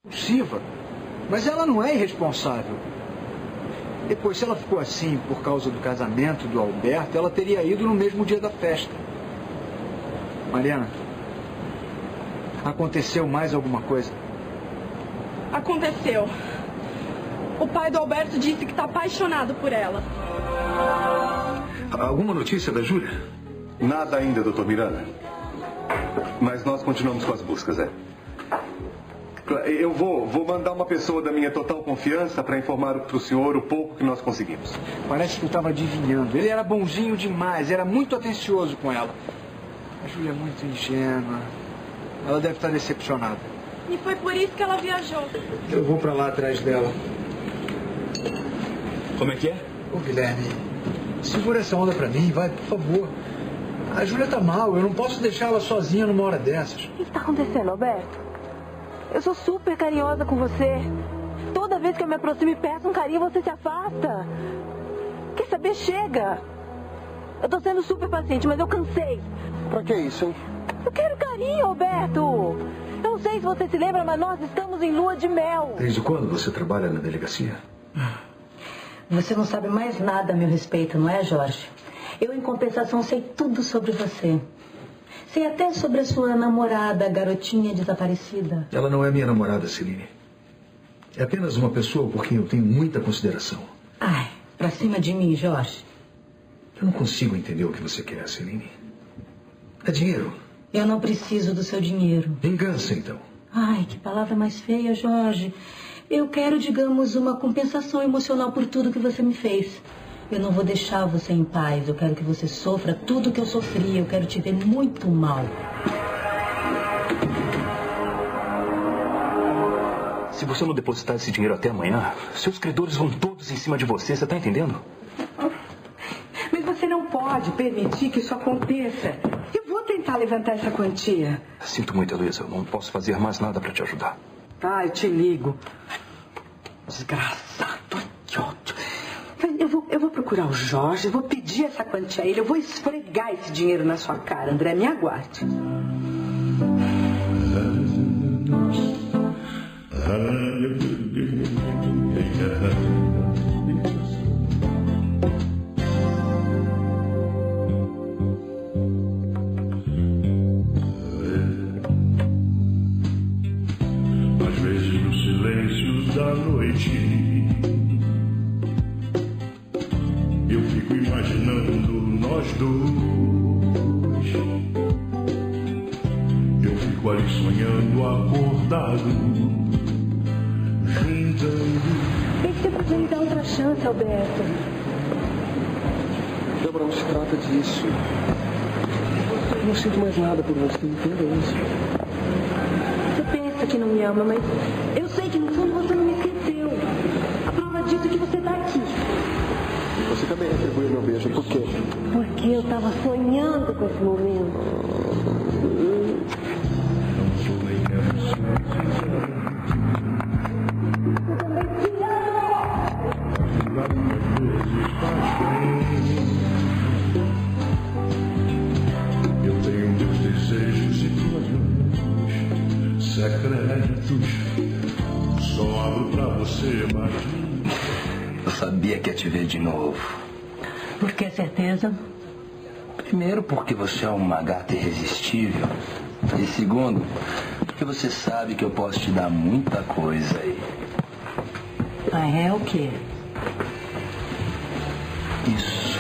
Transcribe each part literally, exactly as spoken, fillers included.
Impulsiva, mas ela não é irresponsável. Depois, se ela ficou assim por causa do casamento do Alberto, ela teria ido no mesmo dia da festa. Mariana, aconteceu mais alguma coisa? Aconteceu. O pai do Alberto disse que está apaixonado por ela. Alguma notícia da Júlia? Nada ainda, doutor Miranda. Mas nós continuamos com as buscas, é. Eu vou, vou mandar uma pessoa da minha total confiança para informar para o senhor o pouco que nós conseguimos. Parece que eu estava adivinhando. Ele era bonzinho demais, era muito atencioso com ela. A Júlia é muito ingênua. Ela deve estar decepcionada. E foi por isso que ela viajou. Eu vou para lá atrás dela. Como é que é? Ô, Guilherme, segura essa onda para mim, vai, por favor. A Júlia tá mal, eu não posso deixar ela sozinha numa hora dessas. O que está acontecendo, Alberto? Eu sou super carinhosa com você. Toda vez que eu me aproximo e peço um carinho, você se afasta. Quer saber? Chega. Eu tô sendo super paciente, mas eu cansei. Pra que isso, hein? Eu quero carinho, Alberto. Eu não sei se você se lembra, mas nós estamos em lua de mel. Desde quando você trabalha na delegacia? Você não sabe mais nada a meu respeito, não é, Jorge? Eu, em compensação, sei tudo sobre você. Sei até sobre a sua namorada, a garotinha desaparecida. Ela não é minha namorada, Celine. É apenas uma pessoa por quem eu tenho muita consideração. Ai, pra cima de mim, Jorge. Eu não consigo entender o que você quer, Celine. É dinheiro. Eu não preciso do seu dinheiro. Vingança, então. Ai, que palavra mais feia, Jorge. Eu quero, digamos, uma compensação emocional por tudo que você me fez. Eu não vou deixar você em paz. Eu quero que você sofra tudo que eu sofri. Eu quero te ver muito mal. Se você não depositar esse dinheiro até amanhã, seus credores vão todos em cima de você. Você está entendendo? Mas você não pode permitir que isso aconteça. Eu vou tentar levantar essa quantia. Sinto muito, Heloísa. Eu não posso fazer mais nada para te ajudar. Tá, eu te ligo. Desgraçado, que ódio. Eu vou, eu vou procurar o Jorge, eu vou pedir essa quantia a ele, eu vou esfregar esse dinheiro na sua cara, André, me aguarde. Às vezes no silêncio da noite eu fico imaginando nós dois. Eu fico ali sonhando, acordado, juntando. Tem que você podia me dar outra chance, Alberto. Débora, não se trata disso. Eu não sinto mais nada por você, entenda isso. Você pensa que não me ama, mas eu sei que no fundo você não me esqueceu. A prova disso é que você tá aqui. Você também retribuiu meu beijo, por quê? Porque eu tava sonhando com esse momento. Não sou nem eu tenho meus desejos e tuas mãos secretos. Só abro pra você, mas Eu sabia que ia te ver de novo. Por que certeza? Primeiro, porque você é uma gata irresistível. E segundo, porque você sabe que eu posso te dar muita coisa aí. Ah, é o quê? Isso.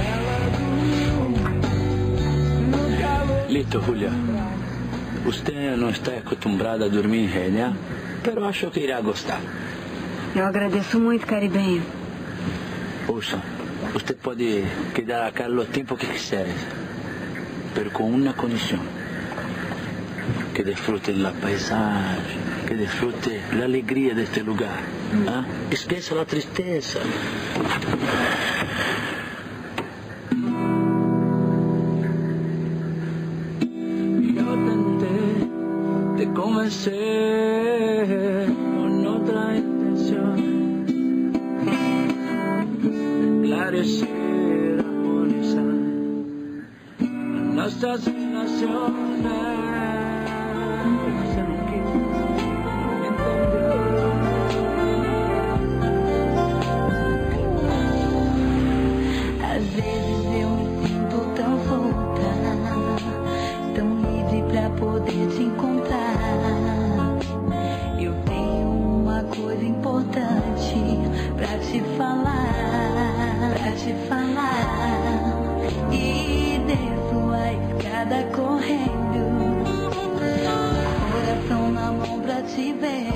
Listo, Julia. Usted não está acostumbrada a dormir em ré, né? Pero acho que irá gostar. Eu agradeço muito, caribenho. Ouça, você pode quedar acá o tempo que quiser, pero com uma condição: que desfrute da paisagem, que desfrute da alegria deste lugar. Hum. ¿Ah? Esqueça a tristeza. Eu tentei te convencer com outra intenção. Esclarecer, armonizar nuestras relaciones. Você não quis entender. você.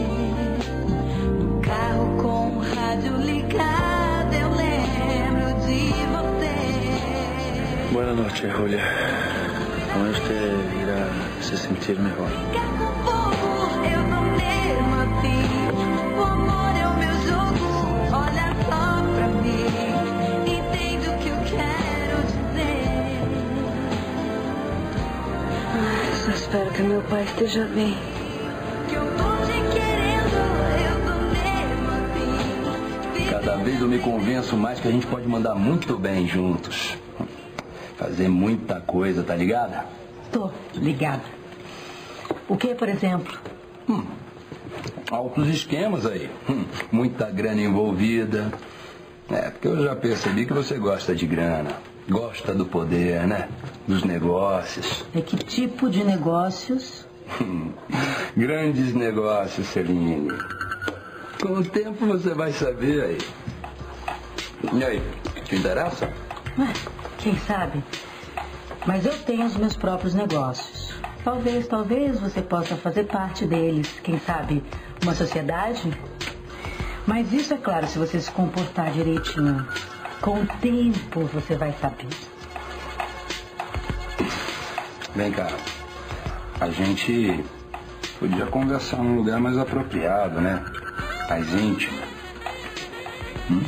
No carro com o rádio ligado, eu lembro de você. Buenas noches, Julia. Con usted irá a se sentir mejor. Eu vou mesmo assim. O amor é o meu jogo. Olha só pra mim. Entende o que eu quero dizer. Ai, só espero que meu pai esteja bem. Que eu tô te querendo. Eu vou mesmo assim. Cada vez eu me convenço mais que a gente pode mandar muito bem juntos. Fazer muita coisa, tá ligada? Tô ligada. O que, por exemplo? Hum, altos esquemas aí. Hum, muita grana envolvida. É, porque eu já percebi que você gosta de grana. Gosta do poder, né? Dos negócios. É que tipo de negócios? Hum, grandes negócios, Celine. Com o tempo você vai saber aí. E aí, te interessa? Ué, quem sabe? Mas eu tenho os meus próprios negócios. Talvez, talvez você possa fazer parte deles. Quem sabe, uma sociedade? Mas isso é claro se você se comportar direitinho. Com o tempo você vai saber. Vem cá. A gente podia conversar num lugar mais apropriado, né? Mais íntimo. Hum?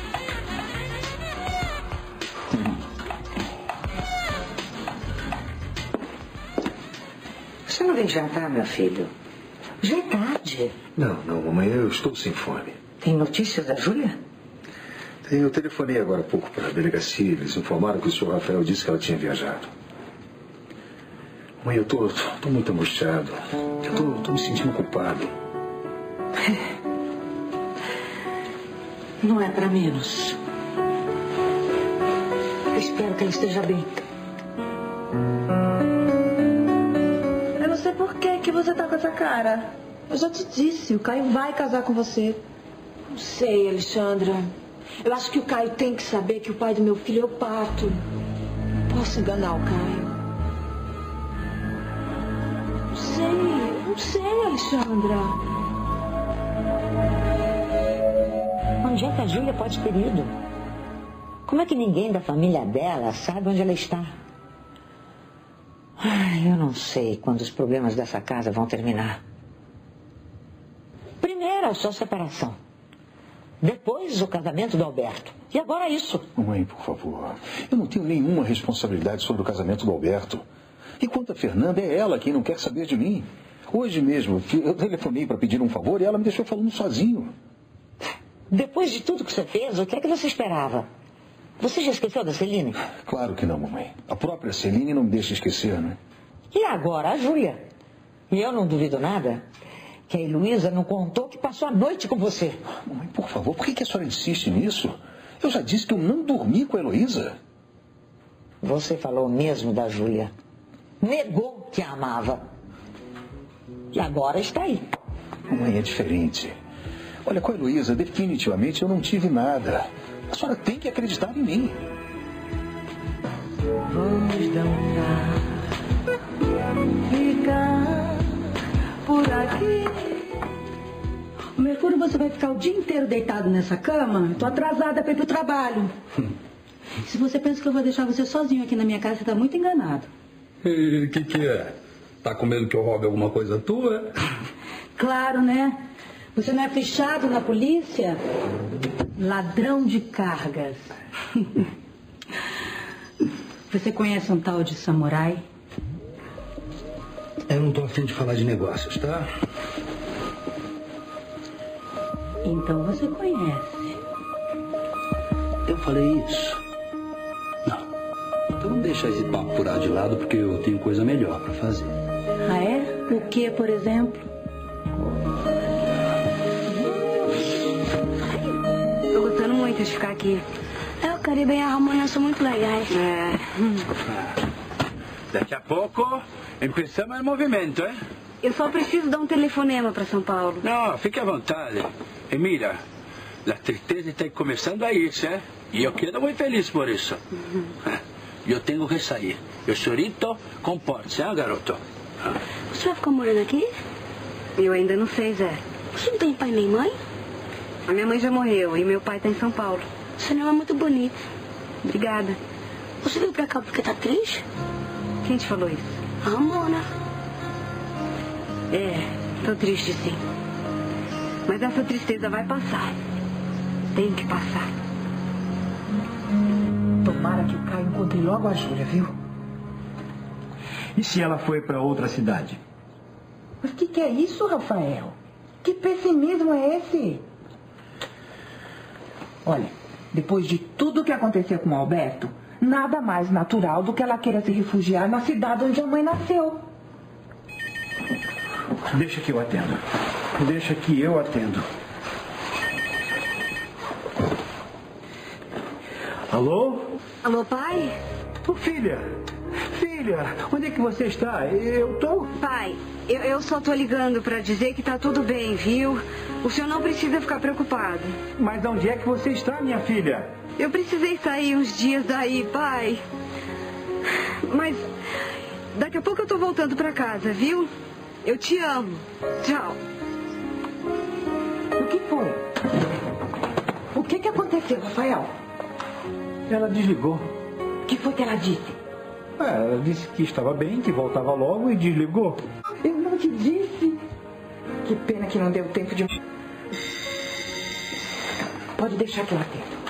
Você não vem jantar, meu filho? Já é tarde. Não, não, mamãe, eu estou sem fome. Tem notícias da Júlia? Eu telefonei agora há pouco para a delegacia. Eles informaram que o senhor Rafael disse que ela tinha viajado. Mãe, eu tô, tô, tô muito angustiado. Eu tô, tô me sentindo culpado. Não é para menos. Eu espero que ela esteja bem. Eu não sei por que que você tá com essa cara. Eu já te disse, o Caio vai casar com você. Não sei, Alexandra. Eu acho que o Caio tem que saber que o pai do meu filho é o Pato. Não posso enganar o Caio. Não sei, não sei, Alexandra. Onde é que a Júlia pode ter ido? Como é que ninguém da família dela sabe onde ela está? Ai, eu não sei quando os problemas dessa casa vão terminar. Primeiro a sua separação. Depois o casamento do Alberto. E agora isso. Mãe, por favor. Eu não tenho nenhuma responsabilidade sobre o casamento do Alberto. E quanto a Fernanda, é ela quem não quer saber de mim. Hoje mesmo, eu telefonei para pedir um favor e ela me deixou falando sozinho. Depois de tudo que você fez, o que é que você esperava? Você já esqueceu da Celine? Claro que não, mamãe. A própria Celine não me deixa esquecer, né? E agora a Júlia? E eu não duvido nada que a Heloísa não contou que passou a noite com você. Mamãe, por favor, por que que a senhora insiste nisso? Eu já disse que eu não dormi com a Heloísa. Você falou mesmo da Júlia. Negou que a amava. E agora está aí. Mamãe, é diferente. Olha, com a Heloísa, definitivamente eu não tive nada. A senhora tem que acreditar em mim. Vamos dançar, ficar por aqui. Mercúrio, você vai ficar o dia inteiro deitado nessa cama? Eu tô atrasada para ir pro trabalho. Se você pensa que eu vou deixar você sozinho aqui na minha casa, você tá muito enganado. E o que que é? Tá com medo que eu roube alguma coisa tua? Claro, né? Você não é fichado na polícia? Ladrão de cargas. Você conhece um tal de samurai? Eu não tô afim de falar de negócios, tá? Então você conhece. Eu falei isso. Não. Então deixa esse papo furado de lado porque eu tenho coisa melhor pra fazer. Ah, é? O que, por exemplo? Tô gostando muito de ficar aqui. É, o Caribe e a Ramona são muito legais. É. Daqui a pouco, começamos o movimento, hein? Eu só preciso dar um telefonema para São Paulo. Não, fique à vontade. E mira, a tristeza está começando a irse, hein? E eu quedo muito feliz por isso. Uhum. Eu tenho que sair. Eu chorito, comporte-se, hein, garoto? Você vai ficar morando aqui? Eu ainda não sei, Zé. Você não tem pai nem mãe? A minha mãe já morreu e meu pai tá em São Paulo. Você não é muito bonito. Obrigada. Você veio pra cá porque tá triste? Quem te falou isso? A Ramona. É, tô triste sim. Mas essa tristeza vai passar. Tem que passar. Tomara que o Caio encontre logo a Júlia, viu? E se ela foi para outra cidade? Mas o que, que é isso, Rafael? Que pessimismo é esse? Olha, depois de tudo que aconteceu com o Alberto, nada mais natural do que ela queira se refugiar na cidade onde a mãe nasceu. Deixa que eu atendo. Deixa que eu atendo. Alô? Alô, pai? Ô, filha! Filha, onde é que você está? Eu tô... Pai, eu, eu só tô ligando pra dizer que tá tudo bem, viu? O senhor não precisa ficar preocupado. Mas onde é que você está, minha filha? Eu precisei sair uns dias daí, pai. Mas daqui a pouco eu tô voltando pra casa, viu? Eu te amo. Tchau. O que foi? O que, que aconteceu, Rafael? Ela desligou. O que foi que ela disse? É, ela disse que estava bem, que voltava logo e desligou. Eu não te disse. Que pena que não deu tempo de... Pode deixar que eu atendo.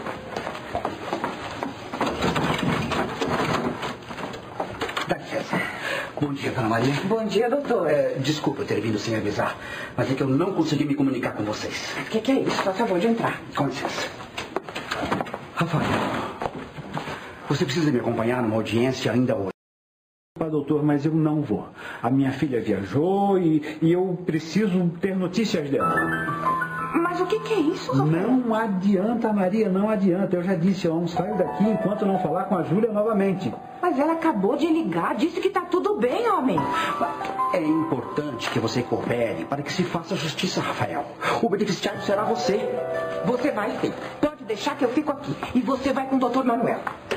Dá licença. Bom dia, dona Maria. Bom dia, doutor. É, desculpa ter vindo sem avisar, mas é que eu não consegui me comunicar com vocês. O que, que é isso? Só favor de entrar. Com licença. Rafael, você precisa me acompanhar numa audiência ainda hoje. Doutor, mas eu não vou. A minha filha viajou e, e eu preciso ter notícias dela. Mas o que, que é isso, Rafael? Não adianta, Maria, não adianta. Eu já disse, eu não saio daqui enquanto não falar com a Júlia novamente. Mas ela acabou de ligar, disse que tá tudo bem, homem. É importante que você coopere para que se faça justiça, Rafael. O beneficiário será você. Você vai sim. Pode deixar que eu fico aqui. E você vai com o doutor Manuel.